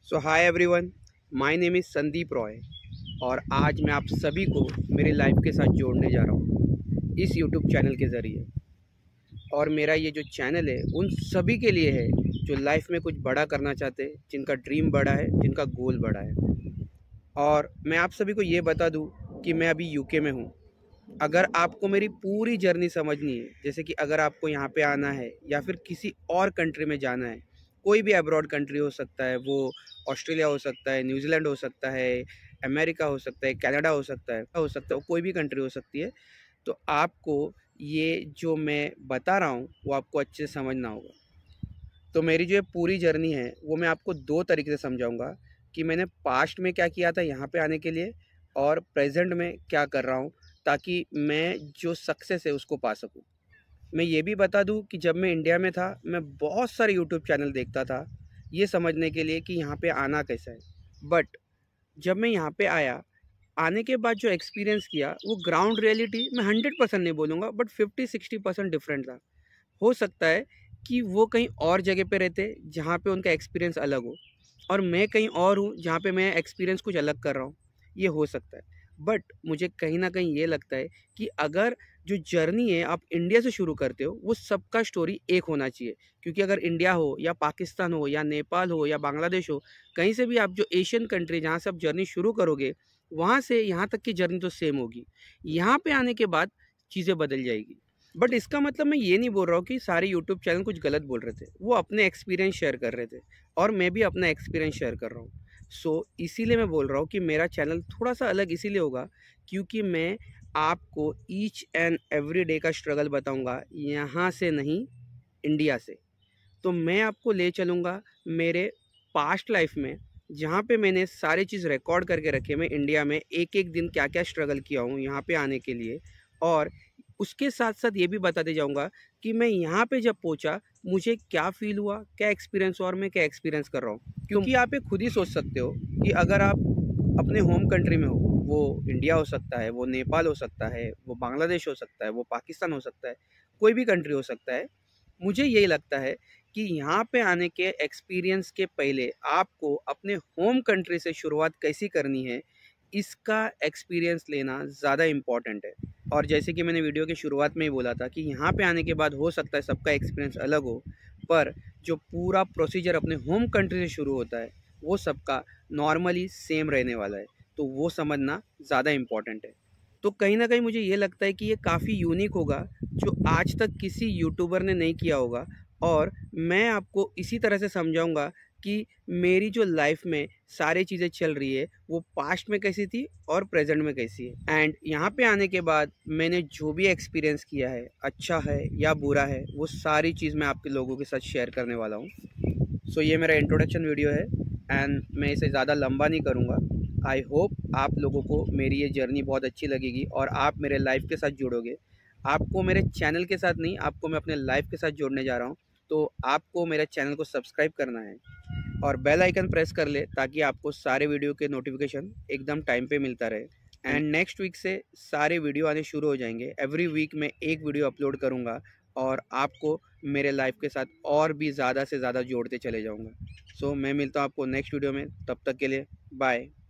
So hi everyone, my name is Sandeep Roy और आज मैं आप सभी को मेरी लाइफ के साथ जोड़ने जा रहा हूँ इस यूट्यूब चैनल के ज़रिए। और मेरा ये जो चैनल है उन सभी के लिए है जो लाइफ में कुछ बड़ा करना चाहते हैं, जिनका ड्रीम बड़ा है, जिनका गोल बड़ा है। और मैं आप सभी को ये बता दूँ कि मैं अभी यूके में हूँ। अगर आपको मेरी पूरी जर्नी समझनी है, जैसे कि अगर आपको यहाँ पे आना है या फिर किसी और कंट्री में जाना है, कोई भी अब्रॉड कंट्री हो सकता है, वो ऑस्ट्रेलिया हो सकता है, न्यूजीलैंड हो सकता है, अमेरिका हो सकता है, कनाडा हो सकता है, कोई भी कंट्री हो सकती है। तो आपको ये जो मैं बता रहा हूँ वो आपको अच्छे से समझना होगा। तो मेरी जो ये पूरी जर्नी है वो मैं आपको दो तरीके से समझाऊंगा कि मैंने पास्ट में क्या किया था यहाँ पे आने के लिए और प्रेजेंट में क्या कर रहा हूँ, ताकि मैं जो सक्सेस है उसको पा सकूँ। मैं ये भी बता दूँ कि जब मैं इंडिया में था मैं बहुत सारे यूट्यूब चैनल देखता था ये समझने के लिए कि यहाँ पे आना कैसा है। बट जब मैं यहाँ पे आया, आने के बाद जो एक्सपीरियंस किया वो ग्राउंड रियलिटी मैं 100% नहीं बोलूँगा, बट 50-60% डिफरेंट था। हो सकता है कि वो कहीं और जगह पे रहते जहाँ पे उनका एक्सपीरियंस अलग हो और मैं कहीं और हूँ जहाँ पे मैं एक्सपीरियंस कुछ अलग कर रहा हूँ। ये हो सकता है। बट मुझे कहीं ना कहीं ये लगता है कि अगर जो जर्नी है आप इंडिया से शुरू करते हो वो सबका स्टोरी एक होना चाहिए। क्योंकि अगर इंडिया हो या पाकिस्तान हो या नेपाल हो या बांग्लादेश हो, कहीं से भी आप जो एशियन कंट्री जहाँ से आप जर्नी शुरू करोगे वहाँ से यहाँ तक की जर्नी तो सेम होगी। यहाँ पे आने के बाद चीज़ें बदल जाएगी। बट इसका मतलब मैं ये नहीं बोल रहा हूँ कि सारे यूट्यूब चैनल कुछ गलत बोल रहे थे, वो अपने एक्सपीरियंस शेयर कर रहे थे और मैं भी अपना एक्सपीरियंस शेयर कर रहा हूँ। इसीलिए मैं बोल रहा हूँ कि मेरा चैनल थोड़ा सा अलग इसीलिए होगा क्योंकि मैं आपको ईच एंड एवरी डे का स्ट्रगल बताऊँगा, यहाँ से नहीं, इंडिया से। तो मैं आपको ले चलूँगा मेरे पास्ट लाइफ में, जहाँ पे मैंने सारी चीज़ रिकॉर्ड करके रखे। मैं इंडिया में एक एक दिन क्या क्या स्ट्रगल किया हूँ यहाँ पे आने के लिए, और उसके साथ साथ ये भी बताते जाऊँगा कि मैं यहाँ पे जब पहुँचा मुझे क्या फ़ील हुआ, क्या एक्सपीरियंस हुआ और मैं क्या एक्सपीरियंस कर रहा हूँ। क्योंकि आप ये खुद ही सोच सकते हो कि अगर आप अपने होम कंट्री में हो, वो इंडिया हो सकता है, वो नेपाल हो सकता है, वो बांग्लादेश हो सकता है, वो पाकिस्तान हो सकता है, कोई भी कंट्री हो सकता है। मुझे यही लगता है कि यहाँ पे आने के एक्सपीरियंस के पहले आपको अपने होम कंट्री से शुरुआत कैसी करनी है, इसका एक्सपीरियंस लेना ज़्यादा इम्पॉर्टेंट है। और जैसे कि मैंने वीडियो की शुरुआत में ही बोला था कि यहाँ पे आने के बाद हो सकता है सबका एक्सपीरियंस अलग हो, पर जो पूरा प्रोसीजर अपने होम कंट्री से शुरू होता है वो सबका नॉर्मली सेम रहने वाला है। तो वो समझना ज़्यादा इम्पॉर्टेंट है। तो कहीं ना कहीं मुझे ये लगता है कि ये काफ़ी यूनिक होगा जो आज तक किसी यूट्यूबर ने नहीं किया होगा। और मैं आपको इसी तरह से समझाऊंगा कि मेरी जो लाइफ में सारी चीज़ें चल रही है वो पास्ट में कैसी थी और प्रेजेंट में कैसी है। एंड यहाँ पे आने के बाद मैंने जो भी एक्सपीरियंस किया है, अच्छा है या बुरा है, वो सारी चीज़ मैं आपके लोगों के साथ शेयर करने वाला हूँ। ये मेरा इंट्रोडक्शन वीडियो है एंड मैं इसे ज़्यादा लंबा नहीं करूँगा। आई होप आप लोगों को मेरी ये जर्नी बहुत अच्छी लगेगी और आप मेरे लाइफ के साथ जुड़ोगे। आपको मेरे चैनल के साथ नहीं, आपको मैं अपने लाइफ के साथ जोड़ने जा रहा हूँ। तो आपको मेरे चैनल को सब्सक्राइब करना है और बेल आइकन प्रेस कर ले ताकि आपको सारे वीडियो के नोटिफिकेशन एकदम टाइम पे मिलता रहे। एंड नेक्स्ट वीक से सारे वीडियो आने शुरू हो जाएंगे। एवरी वीक मैं एक वीडियो अपलोड करूँगा और आपको मेरे लाइफ के साथ और भी ज़्यादा से ज़्यादा जोड़ते चले जाऊँगा। मैं मिलता हूँ आपको नेक्स्ट वीडियो में, तब तक के लिए बाय।